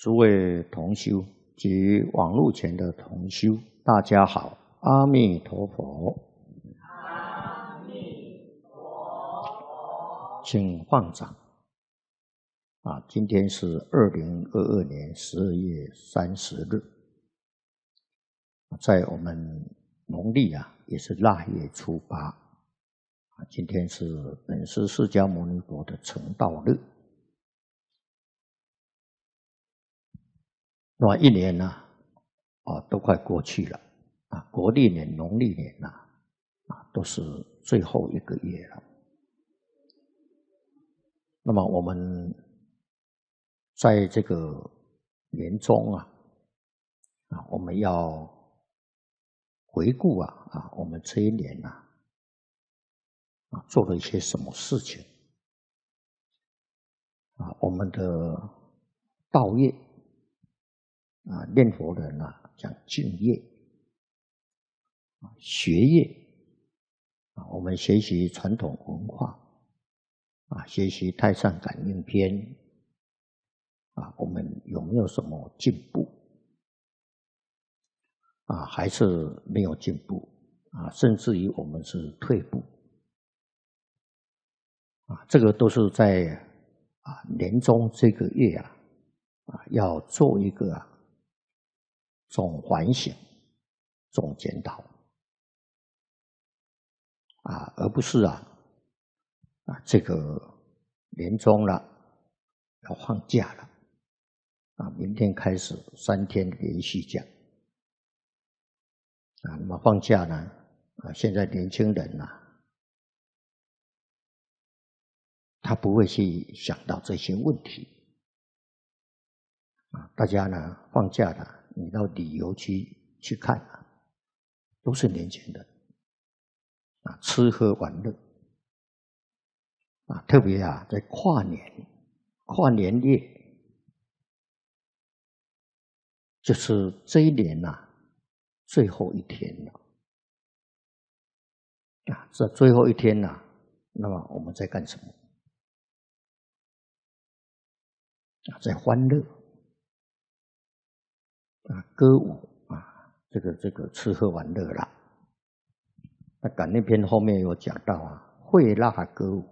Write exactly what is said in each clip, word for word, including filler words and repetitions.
诸位同修及网络前的同修，大家好，阿弥陀佛。 阿弥陀佛。 请放掌。啊，今天是二零二二年十二月三十日，在我们农历啊也是腊月初八。啊，今天是本师释迦牟尼佛的成道日。那么一年呢，啊，都快过去了，啊，国历年、农历年呐，啊，都是最后一个月了。那么我们在这个年中啊，啊，我们要回顾啊，啊，我们这一年呐，啊，做了一些什么事情？啊，我们的道业。啊，念佛人啊，讲敬业；啊，学业啊，我们学习传统文化啊，学习《太上感应篇》啊，我们有没有什么进步？啊，还是没有进步啊？甚至于我们是退步啊？这个都是在啊年中这个月啊啊要做一个啊。总反省、总检讨啊，而不是啊啊这个年终了，要放假了啊，明天开始三天连续假啊。那么放假呢啊，现在年轻人呐、啊，他不会去想到这些问题啊。大家呢放假了。你到旅游区去看啊，都是年轻人啊，吃喝玩乐啊，特别啊，在跨年、跨年夜，就是这一年呐、啊、最后一天了啊，这最后一天呐、啊，那么我们在干什么？啊，在欢乐啊，歌舞啊，这个这个吃喝玩乐啦。那感应篇后面有讲到啊，会蜡歌舞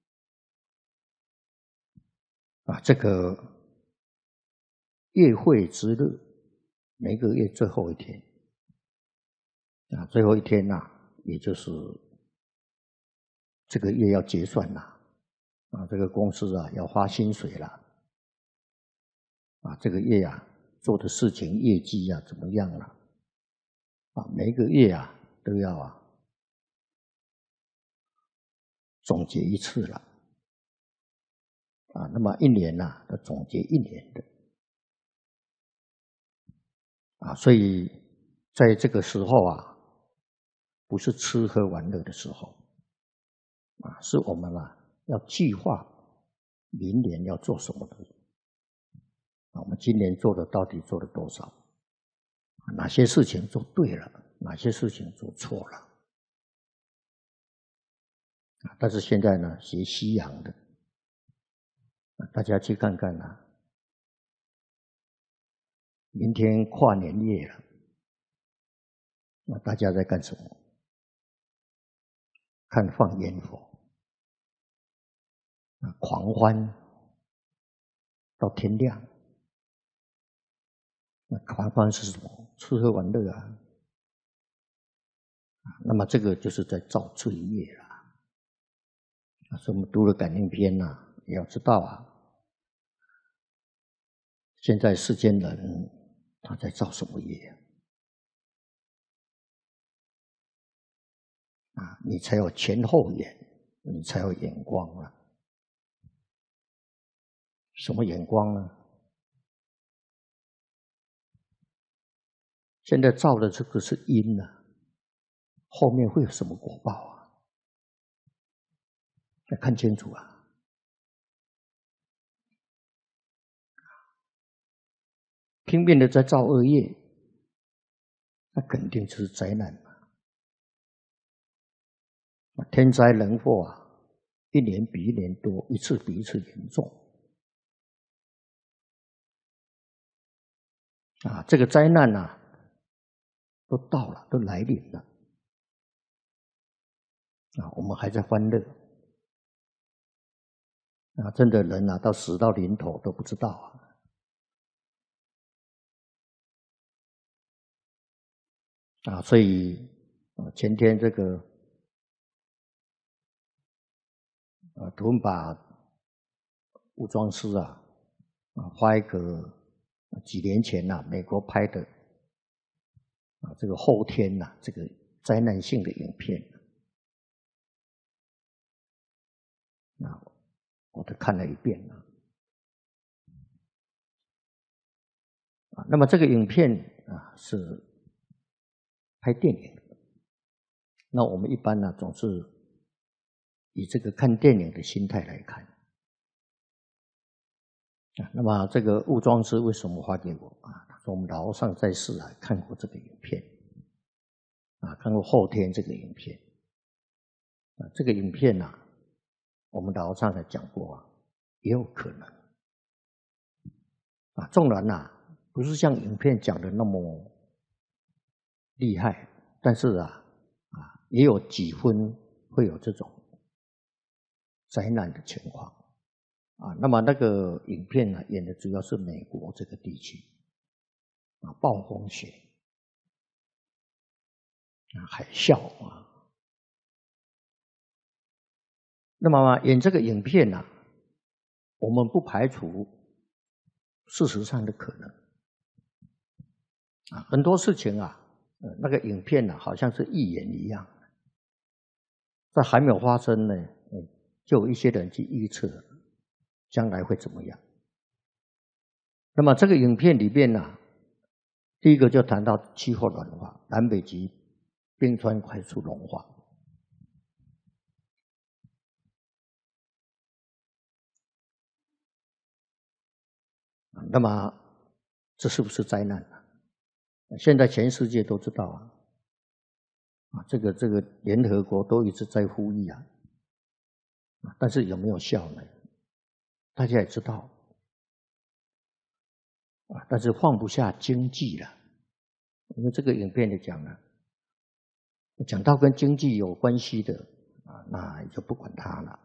啊，这个月会之日，每个月最后一天啊，最后一天呐、啊，也就是这个月要结算啦，啊，这个公司啊要发薪水了，啊，这个月啊做的事情业绩啊怎么样了？啊，每一个月啊都要啊总结一次了，啊，那么一年呐、啊，要总结一年的，啊，所以在这个时候啊，不是吃喝玩乐的时候，啊，是我们啊要计划明年要做什么的，啊，我们今年做的到底做了多少？哪些事情做对了，哪些事情做错了？但是现在呢，学西洋的，大家去看看啊，明天跨年夜了，那大家在干什么？看放烟火，啊，狂欢到天亮。那狂欢是什么？吃喝玩乐啊。那么这个就是在造罪业了。所以我们读了感应篇呐、啊，也要知道啊，现在世间人他在造什么业啊？你才有前后眼，你才有眼光啊。什么眼光呢？现在造的这个是因啊，后面会有什么果报啊？要看清楚啊。拼命的在造恶业，那肯定就是灾难嘛。天灾人祸啊，一年比一年多，一次比一次严重。 啊，这个灾难啊，都到了，都来临了，啊，我们还在欢乐，啊，真的人啊，到死到临头都不知道啊。啊，所以啊，前天这个啊，图把武装师啊啊发一个几年前呐、啊，美国拍的啊这个后天呐、啊、这个灾难性的影片啊，我都看了一遍了啊。那么这个影片啊是拍电影的，那我们一般呢总是以这个看电影的心态来看。啊，那么这个武装师为什么发给我啊？他说我们老上在世啊看过这个影片，啊，看过后天这个影片，啊，这个影片呐、啊，我们老上才讲过啊，也有可能，啊，纵然呐、啊、不是像影片讲的那么厉害，但是啊啊也有几分会有这种灾难的情况。啊，那么那个影片呢，演的主要是美国这个地区，啊，暴风雪，啊，海啸啊。那么演这个影片呢、啊，我们不排除事实上的可能，啊，很多事情啊，呃，那个影片呢、啊，好像是预言一样，在还没有发生呢，嗯，就有一些人去预测将来会怎么样。那么这个影片里面呢、啊，第一个就谈到气候暖化，南北极冰川快速融化。那么这是不是灾难呢？现在全世界都知道啊，啊，这个这个联合国都一直在呼吁啊，但是有没有效呢？大家也知道啊，但是放不下经济了，因为这个影片里讲了，讲到跟经济有关系的啊，那就不管它了。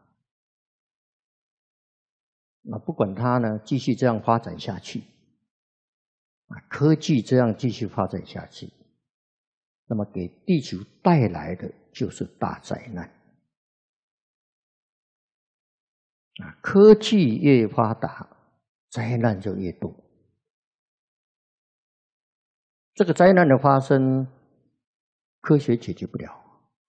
那不管它呢，继续这样发展下去，啊，科技这样继续发展下去，那么给地球带来的就是大灾难。啊，科技越发达，灾难就越多。这个灾难的发生，科学解决不了。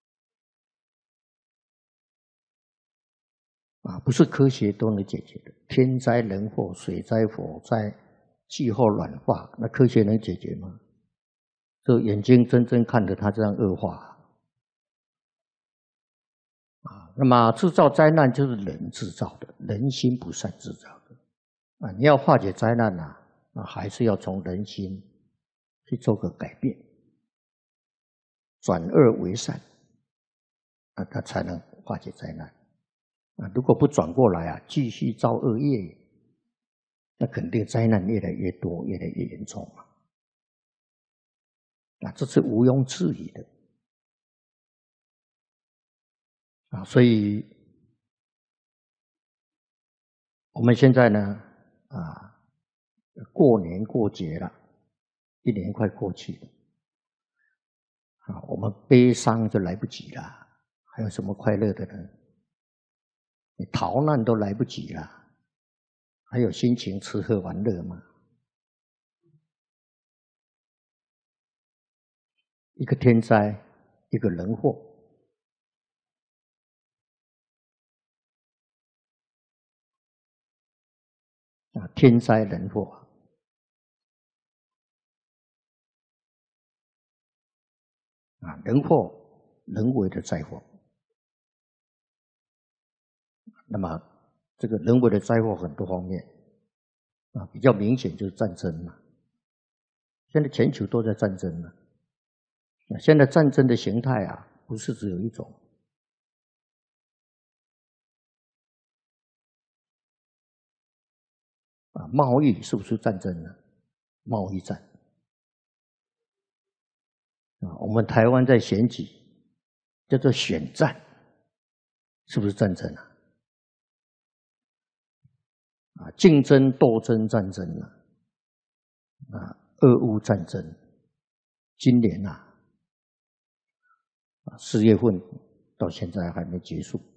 啊，不是科学都能解决的。天灾人祸、水灾、火灾、气候暖化，那科学能解决吗？就眼睛睁睁看着它这样恶化。啊，那么制造灾难就是人制造的，人心不善制造的。啊，你要化解灾难呐、啊，那还是要从人心去做个改变，转恶为善，啊，它才能化解灾难。啊，如果不转过来啊，继续造恶业，那肯定灾难越来越多，越来越严重了。啊，这是毋庸置疑的。啊，所以我们现在呢，啊，过年过节了，一年快过去了，啊，我们悲伤就来不及了，还有什么快乐的呢？你逃难都来不及了，还有心情吃喝玩乐吗？一个天灾，一个人祸，啊，天灾人祸，啊，人祸人为的灾祸。那么这个人为的灾祸很多方面，啊，比较明显就是战争嘛。现在全球都在战争了，那现在战争的形态啊，不是只有一种。啊，贸易是不是战争呢？贸易战啊，我们台湾在选举叫做选战，是不是战争啊？啊，竞争、斗争、战争啊，啊，俄乌战争，今年呐，啊，四月份到现在还没结束。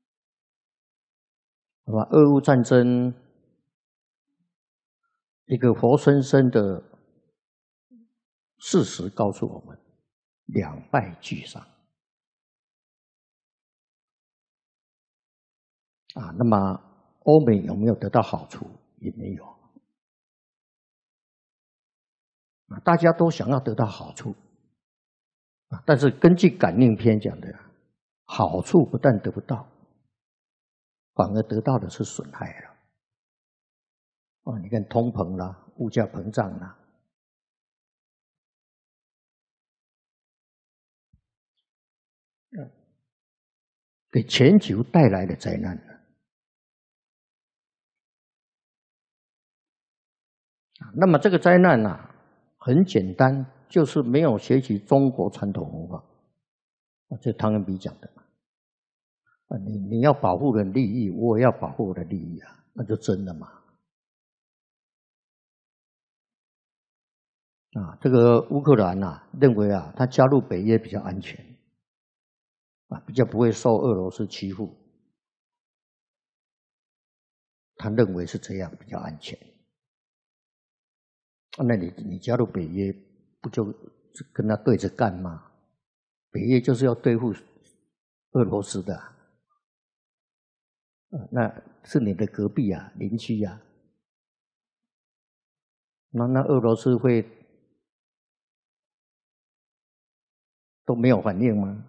那么，俄乌战争一个活生生的事实告诉我们，两败俱伤。啊，那么欧美有没有得到好处？也没有。啊，大家都想要得到好处，啊，但是根据感应篇讲的，好处不但得不到，反而得到的是损害了。哦，你看通膨啦，物价膨胀啦，给全球带来的灾难了。那么这个灾难呢，很简单，就是没有学习中国传统文化。这汤恩比讲的嘛。啊，你你要保护人利益，我也要保护我的利益啊，那就真的嘛。啊，这个乌克兰呐，认为啊，他加入北约比较安全，啊，比较不会受俄罗斯欺负。他认为是这样比较安全。那你你加入北约，不就跟他对着干吗？北约就是要对付俄罗斯的，啊，那是你的隔壁啊，邻居啊。那那俄罗斯会都没有反应吗？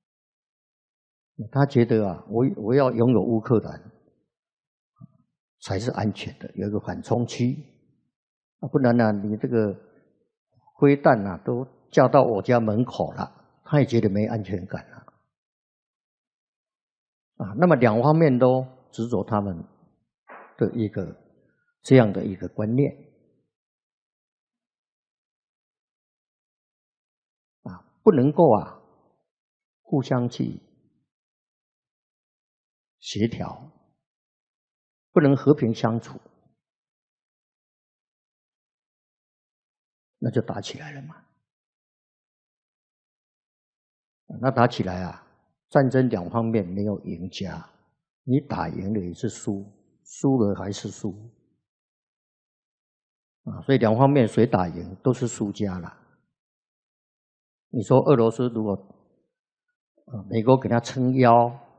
他觉得啊，我我要拥有乌克兰才是安全的，有一个缓冲区，啊，不然呢，啊，你这个飞弹啊都架到我家门口了，他也觉得没安全感了。啊，那么两方面都执着他们的一个这样的一个观念。啊，不能够啊互相去协调，不能和平相处，那就打起来了嘛。那打起来啊，战争两方面没有赢家，你打赢了也是输，输了还是输。啊，所以两方面谁打赢都是输家了。你说俄罗斯如果啊美国给他撑腰，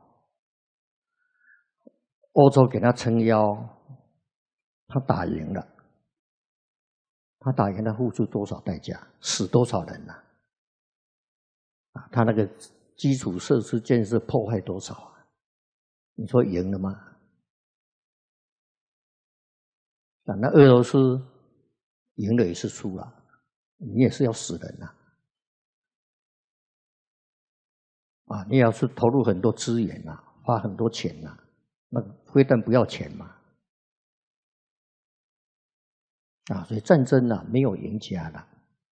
欧洲给他撑腰，他打赢了，他打赢了付出多少代价，死多少人呐？啊，他那个基础设施建设破坏多少啊？你说赢了吗？啊，那俄罗斯赢了也是输了，你也是要死人呐。啊，你要是投入很多资源呐，花很多钱呐，那非但不要钱嘛。啊，所以战争啊没有赢家了。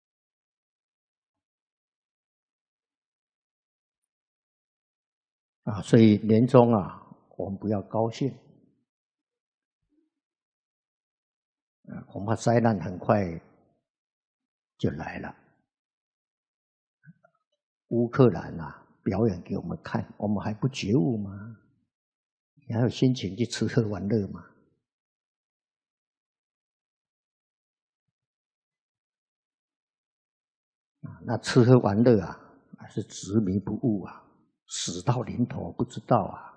啊，所以年终啊，我们不要高兴。啊，恐怕灾难很快就来了。乌克兰啊，表演给我们看，我们还不觉悟吗？你还有心情去吃喝玩乐吗？啊，那吃喝玩乐啊，还是执迷不悟啊，死到临头不知道啊。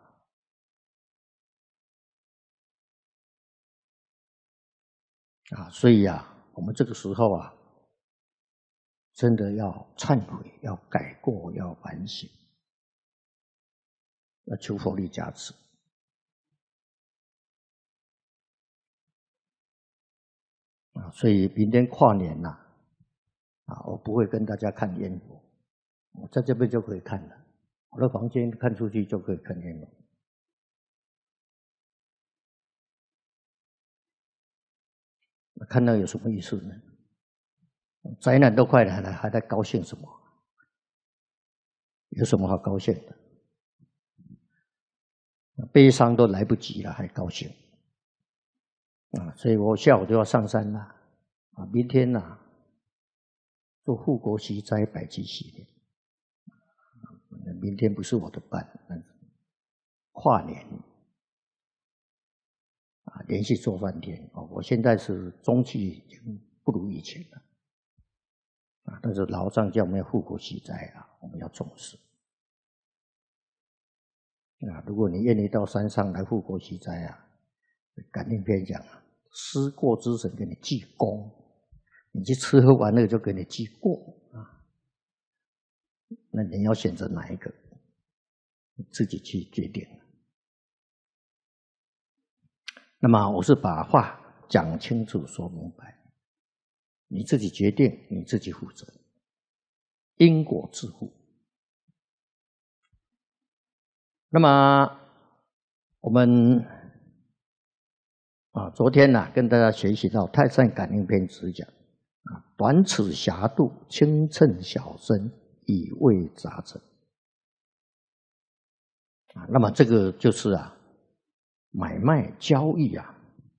啊，所以啊，我们这个时候啊，真的要忏悔，要改过，要反省，要求佛力加持。啊，所以明天跨年呐，啊，我不会跟大家看烟火，我在这边就可以看了，我的房间看出去就可以看烟火。看到有什么意思呢？灾难都快来了，还在高兴什么？ 有什么好高兴的？悲伤都来不及了，还高兴啊！所以我下午就要上山了啊！明天呐、啊，做护国息灾百济系列。明天不是我的班，跨年啊，连续做半天哦。我现在是中气已经不如以前了啊，但是老上叫我们要护国息灾啊，我们要重视啊。如果你愿意到山上来护国息灾啊，感应篇讲啊，思过之神给你记功，你去吃喝玩乐就给你记过啊。那你要选择哪一个？你自己去决定。那么我是把话讲清楚、说明白，你自己决定，你自己负责，因果自负。那么我们啊，昨天呢、啊、跟大家学习到《太上感应篇》只讲啊，短尺狭度，轻称小身，以为杂陈。啊，那么这个就是啊，买卖交易啊，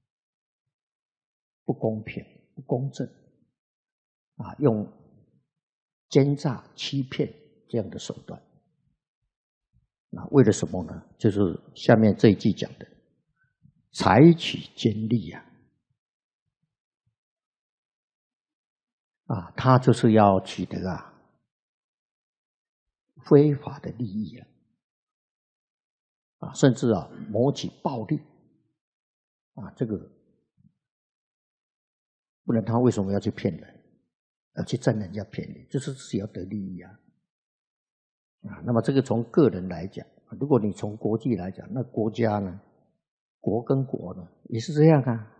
不公平、不公正，啊，用奸诈、欺骗这样的手段，啊，为了什么呢？就是下面这一句讲的，采取奸利啊，啊，他就是要取得啊非法的利益啊。啊，甚至啊，谋取暴利，啊，这个不然他为什么要去骗人，要去占人家便宜？就是自己要得利益啊！啊，那么这个从个人来讲，如果你从国际来讲，那国家呢，国跟国呢也是这样啊。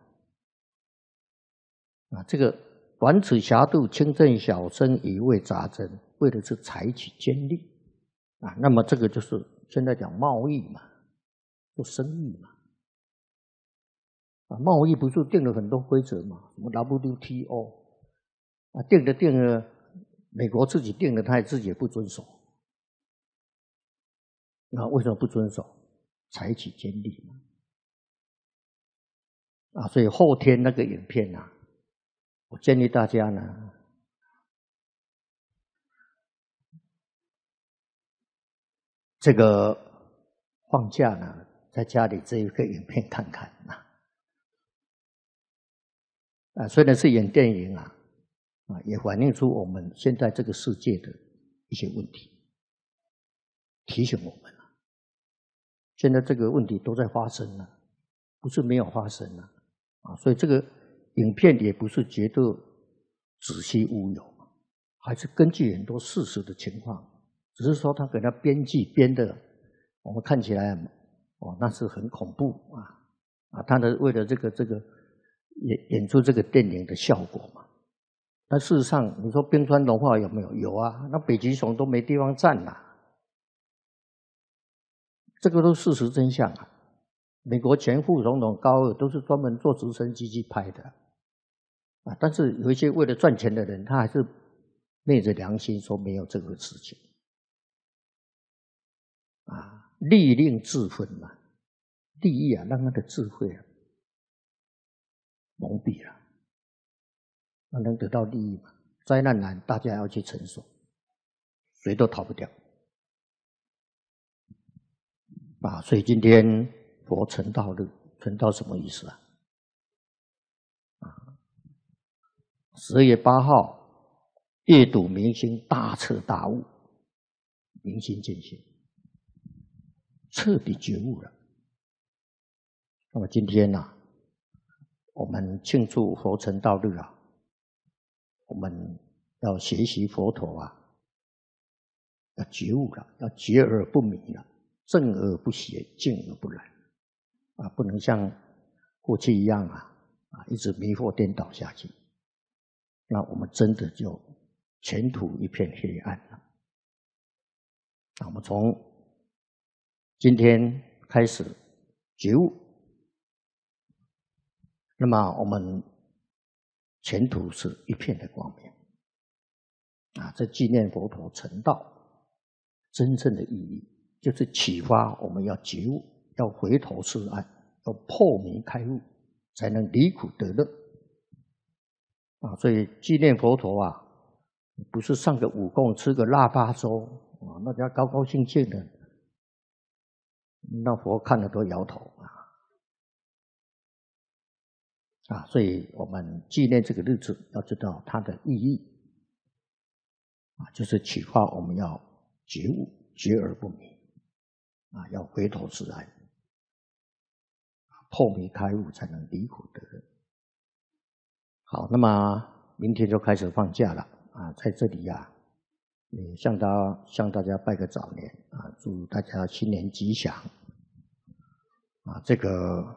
啊，这个短尺狭度，轻正小身，以为杂针，为的是采取奸利啊。那么这个就是现在讲贸易嘛。做生意嘛，啊，贸易不是定了很多规则嘛？什么 W T O 啊，定了定了，美国自己定了，他也自己也不遵守。那为什么不遵守？采取奸利嘛。啊，所以后天那个影片啊，我建议大家呢，这个放假呢，在家里这一个影片看看啊。啊，虽然是演电影啊，啊，也反映出我们现在这个世界的一些问题，提醒我们啊，现在这个问题都在发生了，不是没有发生了啊。所以这个影片也不是绝对子虚乌有，还是根据很多事实的情况，只是说他给他编剧编的，我们看起来哦，那是很恐怖啊啊，他的为了这个这个。演演出这个电影的效果嘛？但事实上，你说冰川融化有没有？有啊，那北极熊都没地方站了，这个都事实真相啊。美国前副总统高尔都是专门坐直升机去拍的啊，但是有一些为了赚钱的人，他还是昧着良心说没有这个事情啊，利令智昏嘛，利益啊，让他的智慧啊。蒙蔽了，那能得到利益吗？灾难来，大家要去承受，谁都逃不掉啊！所以今天佛成道日，成道什么意思啊？啊，十二月八号，阅读明心，大彻大悟，明心见性，彻底觉悟了。那么今天呢、啊？我们庆祝佛成道日啊，我们要学习佛陀啊，要觉悟了，要觉而不迷了，正而不邪，静而不染啊，不能像过去一样啊啊，一直迷惑颠倒下去，那我们真的就前途一片黑暗了。那我们从今天开始觉悟。那么我们前途是一片的光明啊！这纪念佛陀成道真正的意义，就是启发我们要觉悟，要回头是岸，要破迷开悟，才能离苦得乐。啊，所以纪念佛陀啊，不是上个五供吃个腊八粥啊，大家高高兴兴的，那佛看了都摇头啊。啊，所以我们纪念这个日子，要知道它的意义啊，就是启发我们要觉悟，觉而不迷啊，要回头是岸，破迷开悟，才能离苦得乐。好，那么明天就开始放假了啊，在这里呀、啊，也向大家向大家拜个早年啊，祝大家新年吉祥啊，这个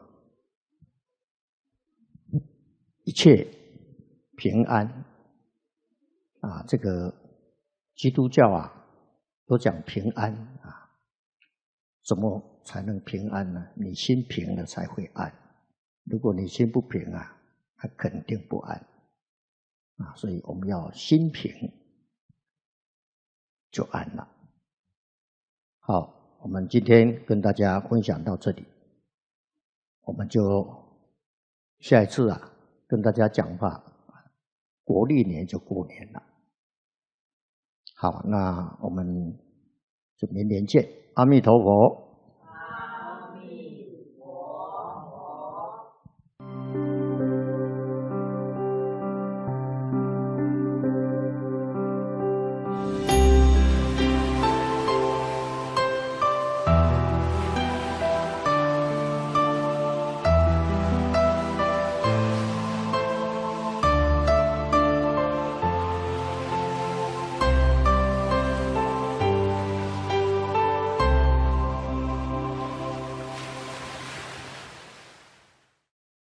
一切平安啊，这个基督教啊都讲平安啊，怎么才能平安呢？你心平了才会安，如果你心不平啊，他肯定不安啊，所以我们要心平就安了。好，我们今天跟大家分享到这里，我们就下一次啊跟大家讲话，国历年就过年了。好，那我们就明年见，阿弥陀佛。